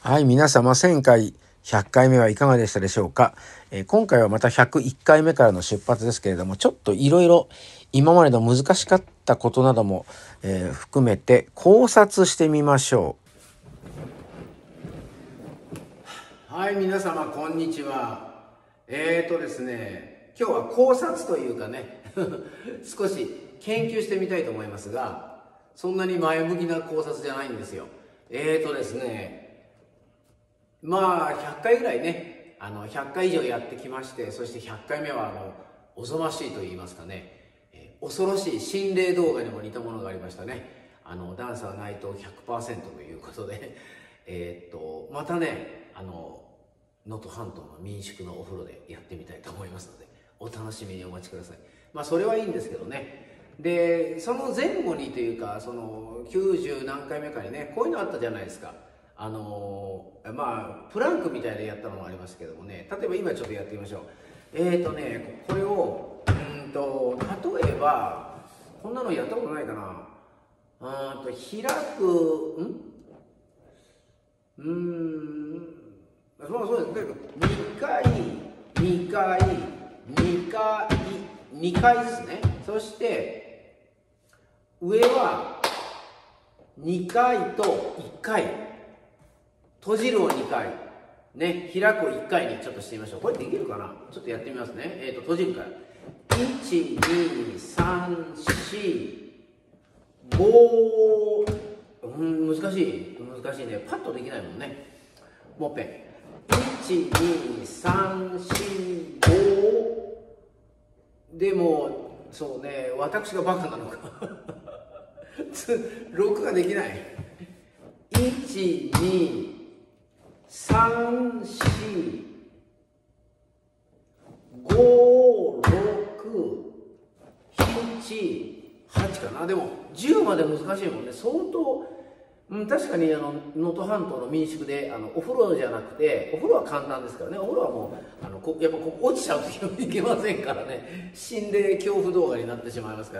はい、皆様1000回、100回目はいかがでしたでしょうか。今回はまた101回目からの出発ですけれども、ちょっといろいろ今までの難しかったことなども、含めて考察してみましょう。はい、皆様こんにちは。ですね、今日は考察というかね、少し研究してみたいと思いますが、そんなに前向きな考察じゃないんですよ。ですね、まあ100回ぐらいね、100回以上やってきまして、そして100回目はおぞましいと言いますかね、恐ろしい心霊動画にも似たものがありましたね。ダンサー内藤 100% ということでまたね、能登半島の民宿のお風呂でやってみたいと思いますので、お楽しみにお待ちください。まあそれはいいんですけどね。でその前後にというか、その90何回目かにね、こういうのあったじゃないですか。まあプランクみたいでやったのもありますけどもね、例えば今ちょっとやってみましょう。これを例えばこんなのやったことないかな。開くそうです。2回2回ですね。そして上は2回と1回、閉じるを2回ね、開くを1回にちょっとしてみましょう。これできるかな。ちょっとやってみますね。閉じるから1、2、3、4、5、難しいね。パッとできないもんね。もう一遍1、2、3、4、5。でもそうね、私がバカなのか6ができない。1、2、3、4、5、6、7、8かな。でも10まで難しいもんね。相当確かに能登半島の民宿でお風呂じゃなくて、お風呂は簡単ですからね。お風呂はもうやっぱここ落ちちゃうといけませんからね、心霊恐怖動画になってしまいますから、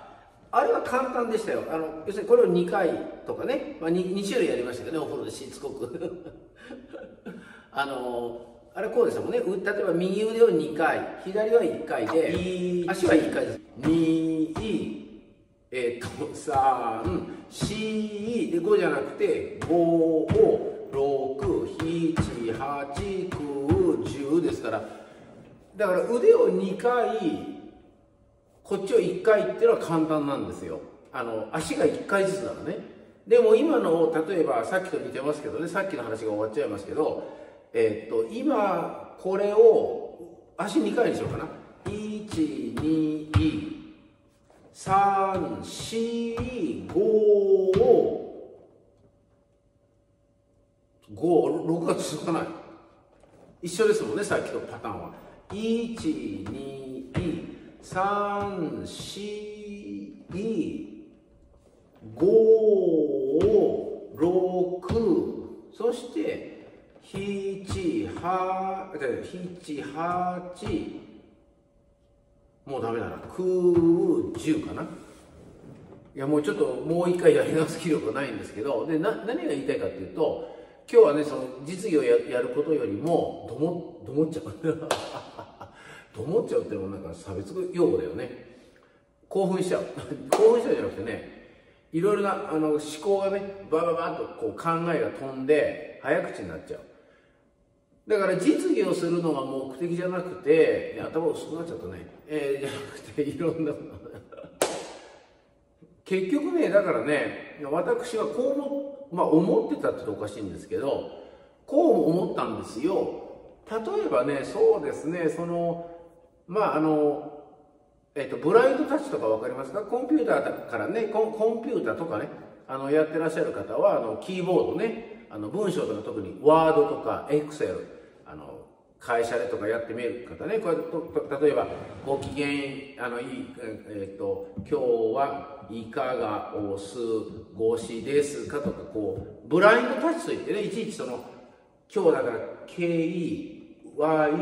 あれは簡単でしたよ。要するにこれを2回とかね、2種類やりましたけどね、お風呂でしつこくあれこうですもんね。例えば右腕を2回、左は1回で、足は1回です。2、3、4で5じゃなくて、5、6、7、8、9、10ですから、だから腕を2回、こっちを1回っていうのは簡単なんですよ。足が1回ずつなのね。でも今の例えばさっきと似てますけどね、さっきの話が終わっちゃいますけど、今これを足2回にしようかな。1、2、3、4、5、6が続かない。一緒ですもんね、さっきとパターンは。1、2、3、4、5、6、そして7、8、もうダメだな。9、10かな。いやもうちょっともう一回やり直す気力がないんですけど、で何が言いたいかっていうと、今日はね、その実技をやることよりもどもっちゃうどもっちゃうっていうのはなんか差別用語だよね。興奮しちゃう興奮しちゃうじゃなくてね、いろいろな思考がね、バッとこう考えが飛んで早口になっちゃう。だから実技をするのが目的じゃなくて、頭薄くなっちゃったね。じゃなくていろんな結局ね、だからね、私はこう思ってたって言うとおかしいんですけど、こう思ったんですよ。例えばね、そうですね、ブラインドタッチとか分かりますか？コンピューターからね、コンピューターとかね、やってらっしゃる方はキーボードね、文章とか特にワードとかエクセル、会社でとかやってみる方ね、これ例えばご機嫌いい、今日はいかがお過ごしですかとか、こうブラインドタッチといってね、いちいち今日だから KEYO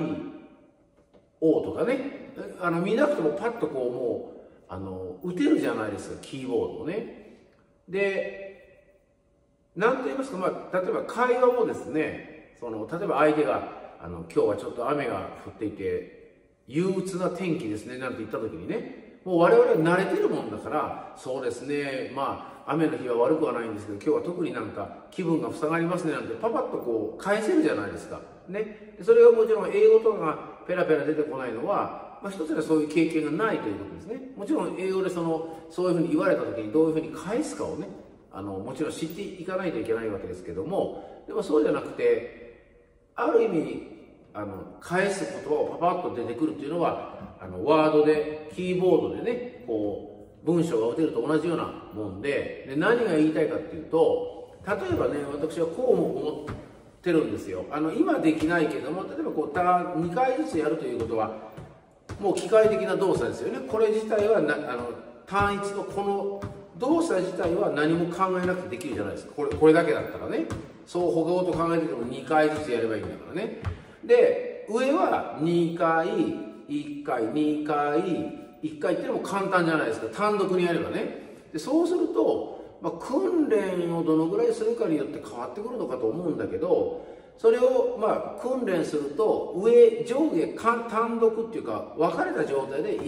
とかね、見なくてもパッとこうもう打てるじゃないですか、キーボードをね。でなんと言いますか、例えば会話もですね、例えば相手が、今日はちょっと雨が降っていて、憂鬱な天気ですね、なんて言った時にね、もう我々は慣れてるもんだから、そうですね、雨の日は悪くはないんですけど、今日は特になんか気分が塞がりますね、なんてパパッとこう返せるじゃないですか。ね。それがもちろん英語とかがペラペラ出てこないのは、一つはそういう経験がないということですね。もちろん英語でそういうふうに言われた時にどういうふうに返すかをね、もちろん知っていかないといけないわけですけども、でもそうじゃなくて、ある意味、返す言葉をパパッと出てくるっていうのは、ワードで、キーボードでね、こう、文章が打てると同じようなもんで、何が言いたいかっていうと、例えばね、私はこうも思ってるんですよ。今できないけども、例えばこう、2回ずつやるということは、もう機械的な動作ですよね。これ自体は単一のこの動作自体は何も考えなくてできるじゃないですか。これだけだったらね。そう他ごと考えてても2回ずつやればいいんだからね。で、上は2回、1回、2回、1回っていうのも簡単じゃないですか。単独にやればね。でそうすると、訓練をどのぐらいするかによって変わってくるのかと思うんだけど、それを訓練すると上下単独っていうか分かれた状態で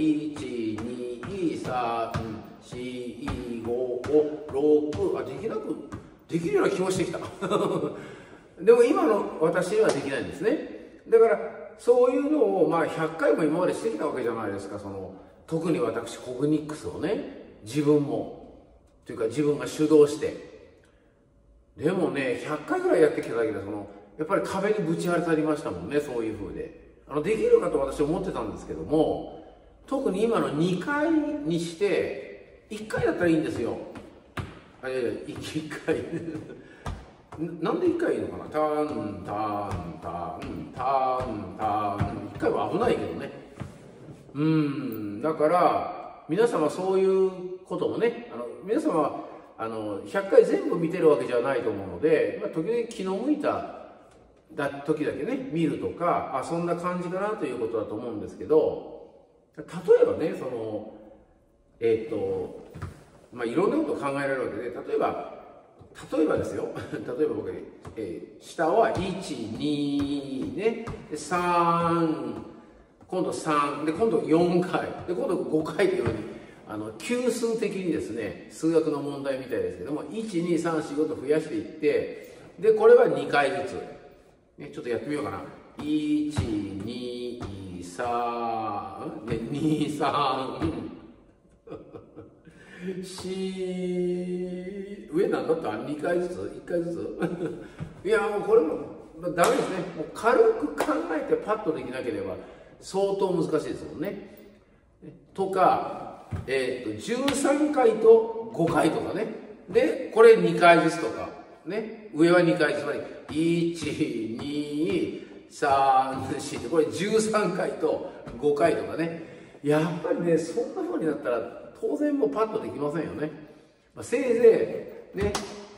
1234566できるような気もしてきたでも今の私にはできないんですね。だからそういうのを100回も今までしてきたわけじゃないですか。特に私コグニックスをね、自分もというか自分が主導して、でもね100回ぐらいやってきただけでやっぱり壁にぶち当たりましたもんね。そういう風でできるかと私は思ってたんですけども、特に今の2回にして1回だったらいいんですよ。1回なんで1回いいのかな。タンタンタンタンタン1回は危ないけどね。だから皆様そういうこともね、皆様は100回全部見てるわけじゃないと思うので、時々気の向いた時だけね見るとか、そんな感じかなということだと思うんですけど、例えばねいろんなことを考えられるわけで、例えばですよ例えば僕、下は12ね、3、今度3で今度4回で今度5回というように級数的にですね、数学の問題みたいですけども、12345と増やしていって、でこれは2回ずつ、ね、ちょっとやってみようかな。123で23上なんだったら2回ずつ1回ずついやもうこれもダメですね。もう軽く考えてパッとできなければ相当難しいですもんね。とか、13回と5回とかね。でこれ2回ずつとかね、上は2回ずつ、つまり1、2、3、4ってこれ13回と5回とかね。やっぱりねそんな風になったら当然もうパッとできませんよね。せいぜいね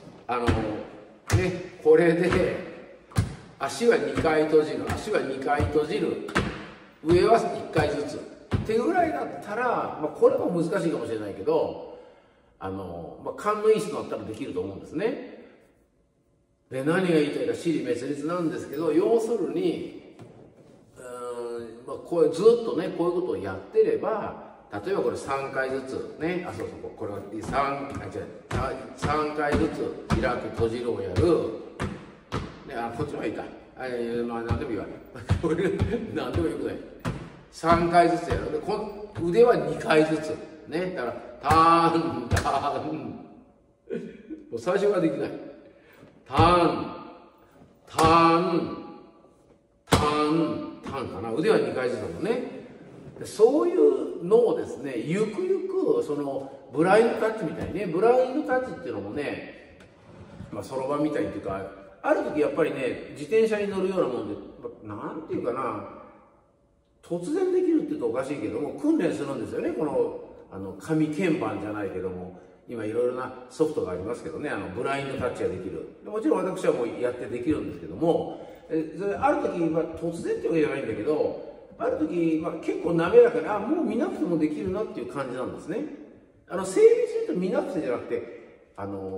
これで足は2回閉じる、足は2回閉じる、上は1回ずつっていうぐらいだったら、これも難しいかもしれないけど、勘のいい人だったらできると思うんですね。で何が言いたいか支離滅裂なんですけど、要するにこれずっとねこういうことをやってれば、例えばこれ3回ずつね、これは3回ずつ開く閉じるをやる、ね、こっちはいいか、何でもいいわこれ何でもよくない。3回ずつやる。で腕は2回ずつね、だからタンタンもう最初からできない。タンタンタンタンかな。腕は2回ずつだもんね。そういうのをですね、ゆくゆくブラインドタッチみたいにね、ブラインドタッチっていうのもね、そろばんみたいっていうか、ある時やっぱりね自転車に乗るようなもんで、なんていうかな、突然できるって言うとおかしいけども訓練するんですよね。この紙鍵盤じゃないけども、今いろいろなソフトがありますけどね、ブラインドタッチができる。もちろん私はもうやってできるんですけども、それある時、突然ってわけじゃないんだけど、ある時、結構滑らかにもう見なくてもできるなっていう感じなんですね。整備すると見なくてじゃなくて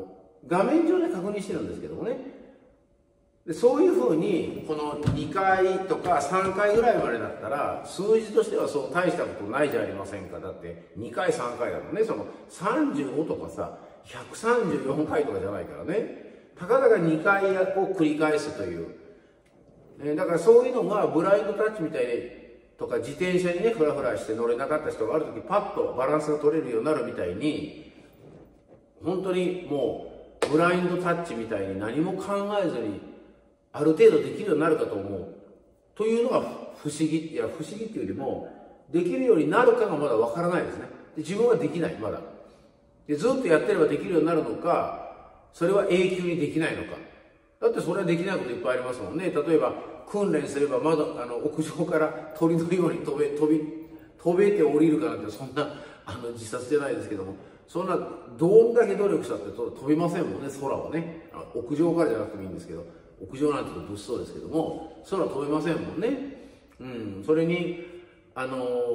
画面上で確認してるんですけどもね。でそういうふうにこの2回とか3回ぐらいまでだったら数字としてはそう大したことないじゃありませんか。だって2回3回だとね、その35とかさ134回とかじゃないからね、たかだか2回を繰り返すという、だからそういうのがブラインドタッチみたいにとか、自転車にねフラフラして乗れなかった人がある時パッとバランスが取れるようになるみたいに、本当にもうブラインドタッチみたいに何も考えずにある程度できるようになるかと思うというのが不思議。いや不思議っていうよりも、できるようになるかがまだわからないですね。で自分はできない、まだ。でずっとやってればできるようになるのか、それは永久にできないのか。だってそれはできないこといっぱいありますもんね。例えば訓練すれば屋上から鳥のように飛べて降りるかなんて、そんな自殺じゃないですけども、そんなどんだけ努力したって飛びませんもんね、空はね。屋上からじゃなくてもいいんですけど、屋上なんて物騒ですけども、空飛べませんもんね。それに例えば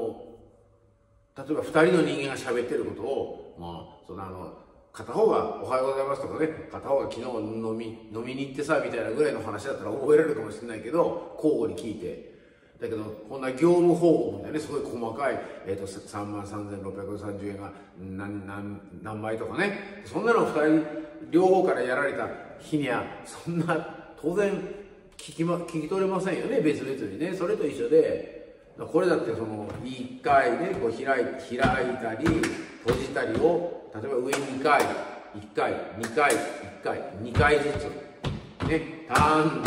2人の人間が喋ってることを、片方が「おはようございます」とかね、片方が「昨日飲みに行ってさ」みたいなぐらいの話だったら覚えられるかもしれないけど、交互に聞いて。だけどこんな業務報告みたいなね、すごい細かい、33,630円が何枚とかね、そんなの2人両方からやられた日にはそんな当然聞き取れませんよね、別々にね。それと一緒で、これだってその1回ねこう開いたり閉じたりを、例えば上2回1回2回1回2回ずつね、ターン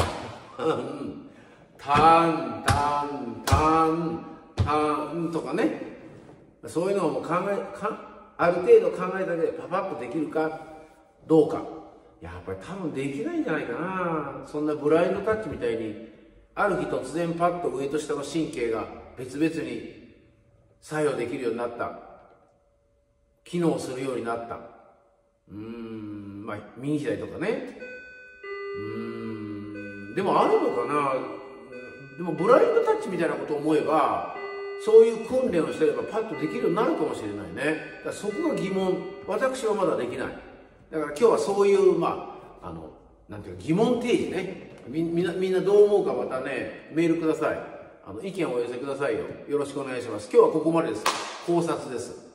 とかね、そういうのをもうある程度考えただけでパパッとできるかどうか、やっぱり多分できないんじゃないかな。そんなブラインドタッチみたいにある日突然パッと上と下の神経が別々に作用できるようになった、機能するようになった、右左とかね、でもあるのかな。でもブラインドタッチみたいなことを思えば、そういう訓練をしてればパッとできるようになるかもしれないね。だからそこが疑問。私はまだできない。だから今日はそういうなんていうか疑問提示ね。みんなどう思うか、またねメールください。意見をお寄せくださいよ。よろしくお願いします。今日はここまでです。考察です。